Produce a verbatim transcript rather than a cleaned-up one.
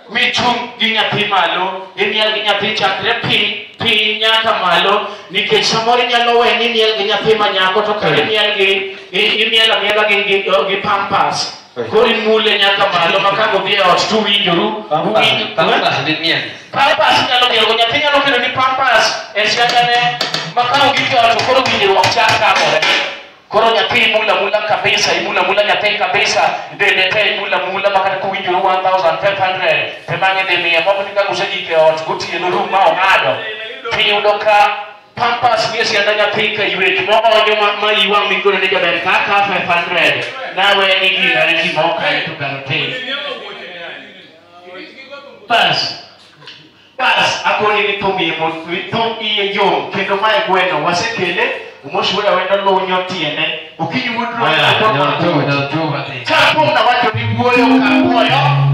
michung gi nyathi malo imiel gi nyathi chakre pi pi nyaka malo nikech samoro nyalo we ni miel gi nyathi manyako to kare miel gi imiel amiela gi gi pampas kori mule nyaka malo makago bi ot tu winjoru pampas ni miel pampas nyalo miel go nyathi nyalo kelo ni pampas e siagane makago gi ot koro winjoru chaka more koro nyathi mula mula kabisa imula mula nyathi kabisa dende te mula mula makata kuwinjoru one thousand five hundred temange de mia moko nika usajike ot gotieno rum ma ongado tiyudo ka pampas miesi anda nyathi ka iwet mo onyo ma iwang migoro ne jaber ka ka five hundred nawe ni gina ni gimoka to garote pas pas akoni ni tomi mo to iye yo kendo mai gweno wasekele umoshura wenda lo nyotiene ukinyudro na to to to kapo na wacho ni buoyo ka buoyo